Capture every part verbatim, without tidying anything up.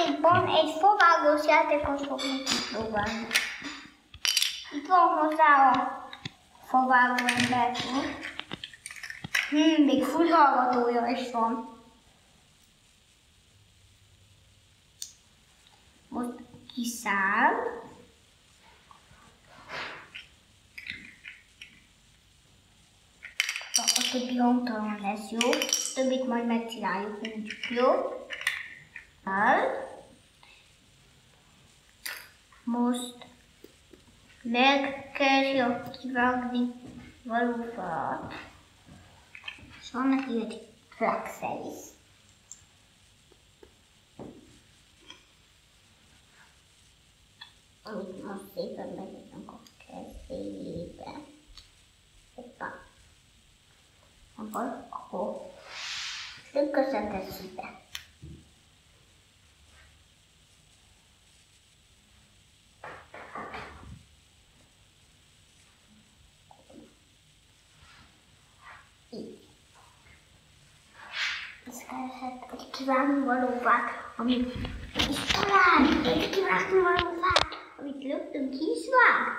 játékban egy favágós játékot fogunk kipróbálni. Itt van hozzá a favágó ember. Hmm, még fülhallgatója is van. Most kiszáll. A többi hangtalan lesz, jó? A többit majd megcsináljuk úgy, jó? Most meg kell kivágni valófát. És van neki egy flaxel is. Amit most szépen megnyitnak a kezébe. Hoppá. Akkor, akkor szűkösen tesszük be. Így. Ez kellett egy kivágni valóvát, amit is talán egy kivágni valóvát, amit lögtön ki is vág.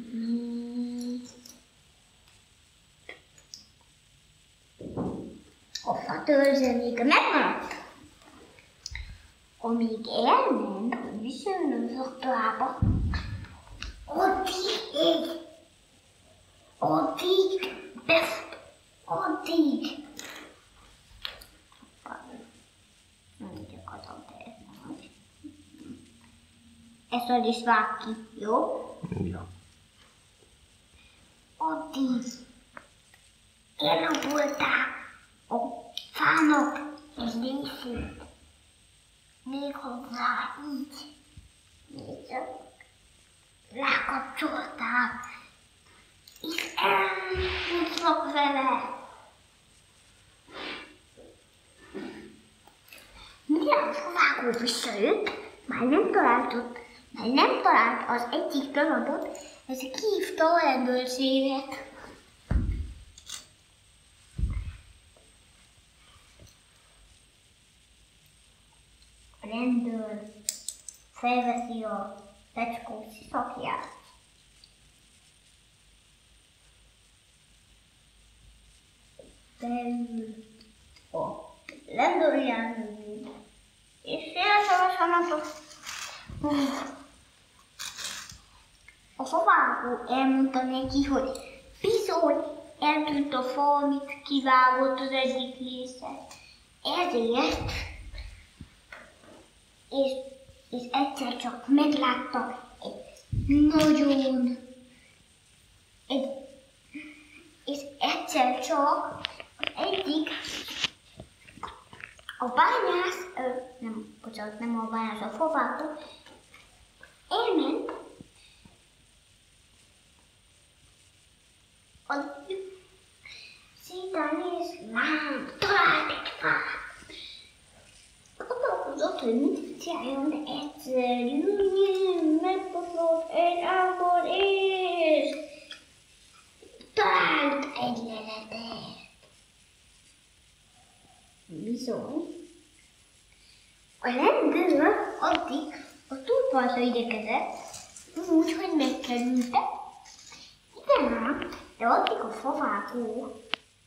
A fatörzse még megmaradt. Amíg elment, hogy visszajön az otthonba, addig egy, addig befut, addig. Nem csak adom, de ez nem az. Ezt ad is vág ki, jó? Ja. Addig elrabolták a fának egy részét. Még hozzá így. Még csak rákapcsolták. És elmúltak vele. Mire a favágó visszajött, már nem találtott, már nem talált az egyik darabot, ez kihívta a rendőrséget. A rendőr felveszi a fecskó szakját. Beül a rendőrjárműbe, és félszorosan a favágó elmondta neki, hogy bizony eltűnt a fa, amit kivágott az egyik része. Ezért És, és egyszer csak megláttak egy nagyon, egy, és egyszer csak az egyik, a bányász, ö, nem, bocsánat, nem a bányász, a favágó, elment, az szétnéz, lám, talált egy fát. Gondolkozott, hogy mit csináljon, de egyszerűen megbotlott egy ágon, és talált egy leletet. Bizony. A rendőr addig a túlpartra igyekezett, úgy, hogy megkerülte. Igen ám, de addig a favágó.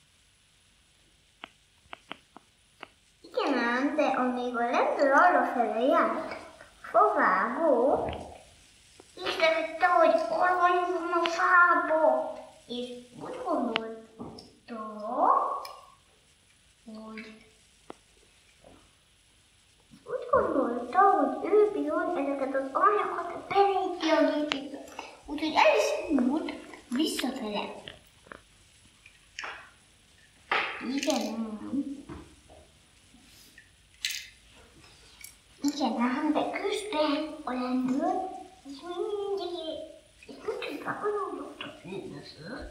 Igen ám, de amíg a rendőr arrafele járt, favágó észrevette, hogy orvony van a fába, és úgy gondolta, hogy úgy gondolta, hogy ő bizony ezeket az anyagokat beléti a gépébe, úgyhogy el is indult visszafele. Igen ám. Igen ám, de közben a rendőr és mindig és mindig akarulott a főnöző.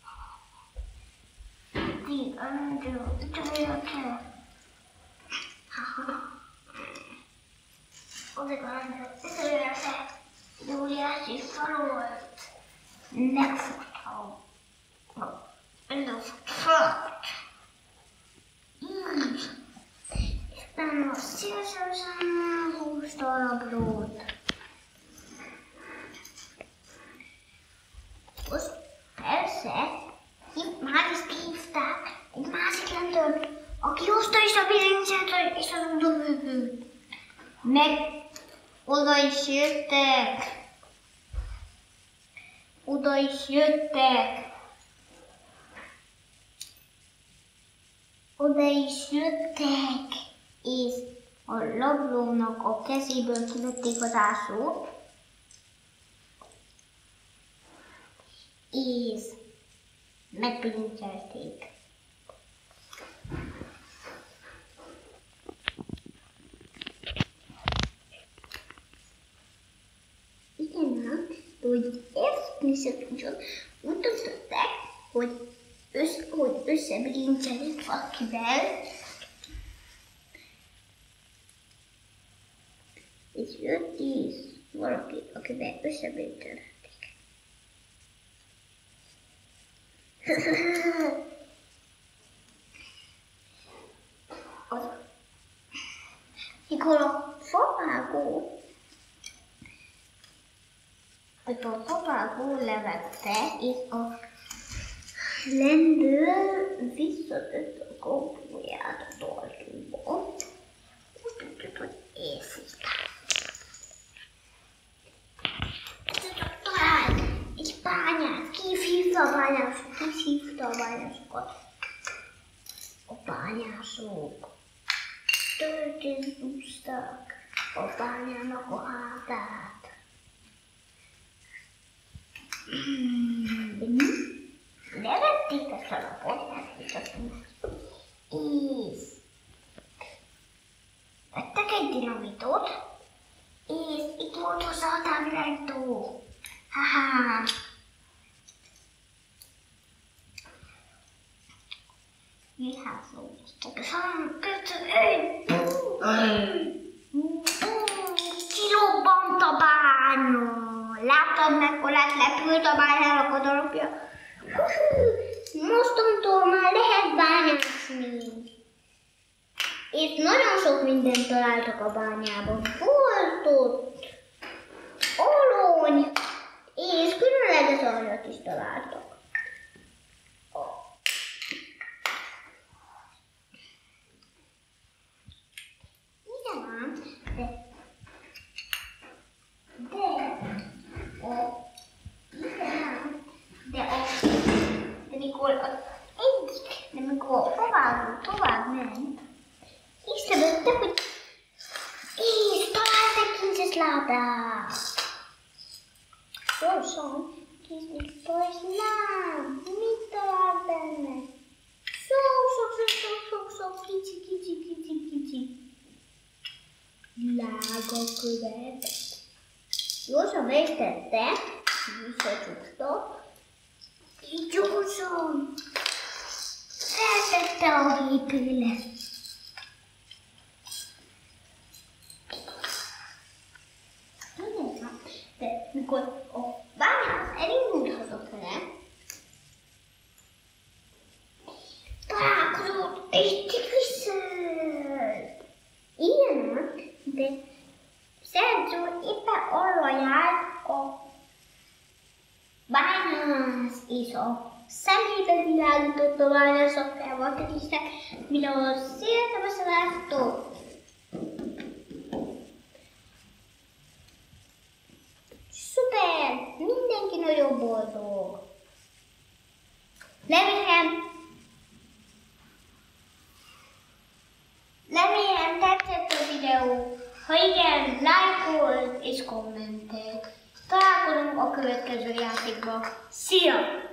Mindig a rendőr ütölte. Addig a rendőr ütölte, egy óriási fal volt. Megfogta a előfogta falat. Így. És utána szélsősen húsz darabot. Most persze, itt már is kihívták egy másik lentől, aki hozta is a bilincset és az udovőbőt. Meg oda is jöttek. Oda is jöttek. Oda is jöttek. És a rablónak a kezéből kivették az ászlót. És megbilincselték. Igen, hogy érszakműszakon úgy döntöttek, hogy, össze, hogy összebilincselik valakivel, és jött is valaki, akivel összebilincselték. Mikor a favágó Mikor a favágó levette, és a lendő visszatett a kopóját a tartóba, úgy tudjuk, hogy éjszikál. Talált egy bányát, ki hívta a bányásokat, ki hívta a bányásokat. A bányások töltést úsztak a bányának a hátát. Levették a szalapot, és vettek egy dinamitot, és itt volt hozzá a távirányító. Haha! Viházó, csak a szalom kötő, kirobbant a bánya. Láttad, mekkorát lepült a bányának a darabja? Mostantól már lehet bányászni. És nagyon sok mindent találtak a bányában. Volt ott alony, és különleges aranyat is találtak. Igen ám, de de a igen, de a de mikor az egyik, de mikor a favágó tovább ment, észrevette, hogy és talált egy kincses ládát. Gyorsan kinyitotta, és lám, mit talált benne? Sok, sok, sok, sok, sok, sok, kicsi, kicsi, kicsi, kicsi lágakövet. Gyorsan megtette, visszacsukta, így gyorsan feltette a gépére. De mikor a bányához elindulhatott vele, találkozott egy tigriszel. Igen, de Szerző éppen arra járt a bányász, és a szemébe világított a bányász apjával, tigrisnek, mire a szélte beszéláztott. Szuper! Mindenki nagyon boldog. Remélem, remélem tetszett a videó. Ha igen, lájkold és kommentelj. Találkozunk a következő játékban. Szia!